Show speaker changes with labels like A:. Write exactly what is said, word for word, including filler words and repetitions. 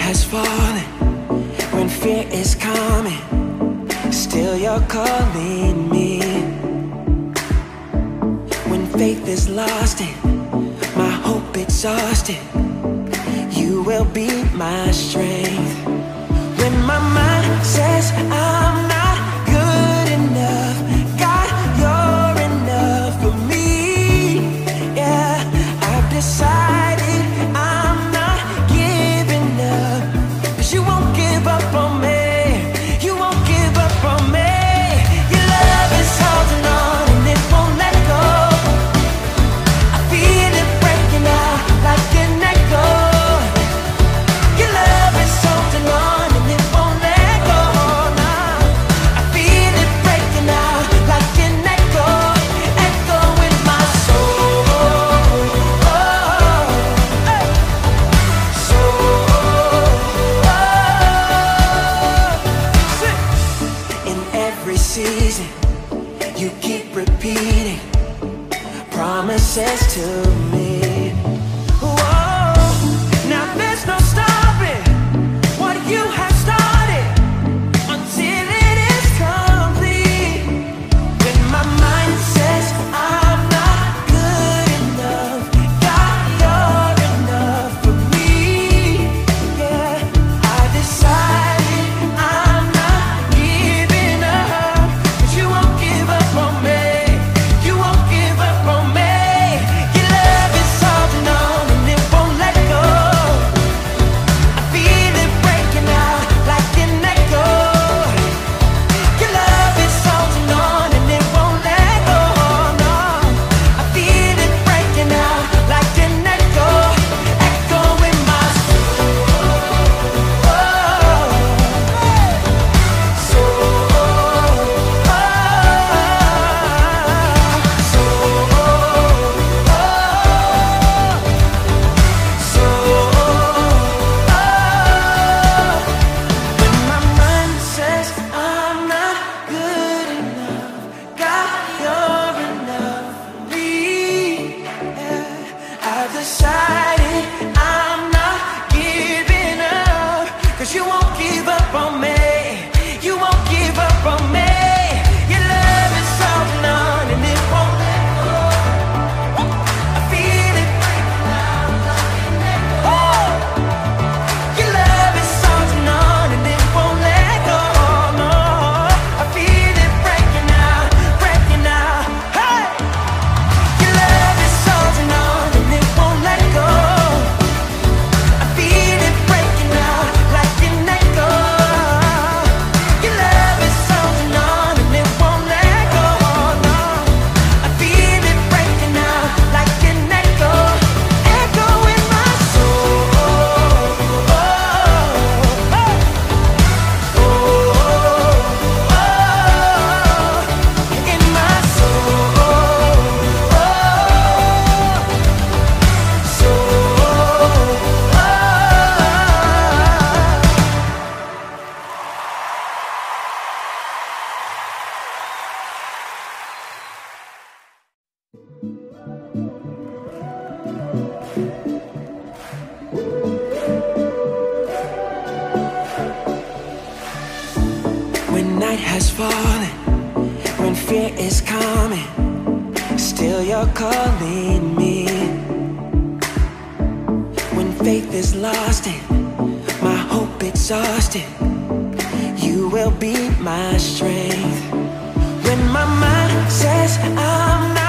A: has fallen, when fear is coming, still you're calling me. When faith is lost and my hope exhausted, you will be my strength. When my mind says I'm not good enough, God, you're enough for me. Yeah, I've decided I'm not giving up, 'cause you won't give up on me. You won't give up on me. Your love is holding on and it won't let go. I feel it breaking out like an echo. Your love is holding on and it won't let go. Now I feel it breaking out like an echo, echo in my soul. Hey. In every season, you keep repeating promises to me. Whoa, now there's no stopping what you have started until it is complete. When my mind says I'm not good enough, God, you're enough for me. Yeah, I decided I'm not giving up, 'cause you won't give up on me. You won't give up on me. Your love is holding on and it won't let go. I feel it breaking out like an echo. Your love is holding on and it won't let go. No, I feel it breaking out like an echo, echo in my soul. When my mind says I'm not good enough, God, you're enough for me. Yeah, I've decided I'm not giving up, 'cause you won't give up on me. You won't give up on me. Your love is holding on and it won't let go. I feel it breaking out like an echo. Your love is holding on and it won't let go. No, I feel it breaking out, breaking out. Hey, your love is holding on and it won't let go. I feel it breaking out like an echo. Your love is holding on and it won't let go. No, I feel it breaking out like an echo, echo in my soul. In my soul. When night has fallen, when fear is coming, still you're calling me. When faith is lost and my hope exhausted, you will be my strength. When my mind says I'm not